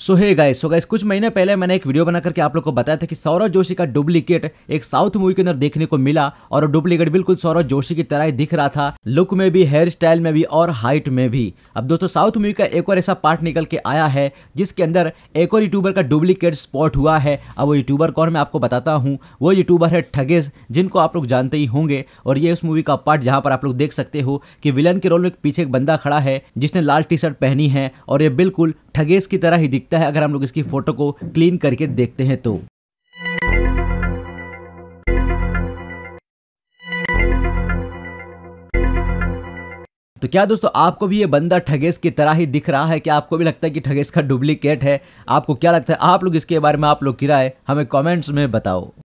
So guys कुछ महीने पहले मैंने एक वीडियो बना करके आप लोग को बताया था कि सौरव जोशी का डुप्लीकेट एक साउथ मूवी के अंदर देखने को मिला और डुप्लीकेट बिल्कुल सौरव जोशी की तरह ही दिख रहा था, लुक में भी, हेयर स्टाइल में भी और हाइट में भी। अब दोस्तों साउथ मूवी का एक और ऐसा पार्ट निकल के आया है जिसके अंदर एक और यूट्यूबर का डुप्लीकेट स्पॉट हुआ है। अब वो यूट्यूबर कौन मैं आपको बताता हूँ। वो यूट्यूबर है ठगेश, जिनको आप लोग जानते ही होंगे। और ये उस मूवी का पार्ट जहाँ पर आप लोग देख सकते हो कि विलन के रोल में पीछे एक बंदा खड़ा है जिसने लाल टी शर्ट पहनी है और ये बिल्कुल ठगेश की तरह ही दिखता है अगर हम लोग इसकी फोटो को क्लीन करके देखते हैं तो क्या दोस्तों आपको भी ये बंदा ठगेश की तरह ही दिख रहा है? क्या आपको भी लगता है कि ठगेश का डुप्लीकेट है? आपको क्या लगता है? आप लोग इसके बारे में आप लोग की राय हमें कमेंट्स में बताओ।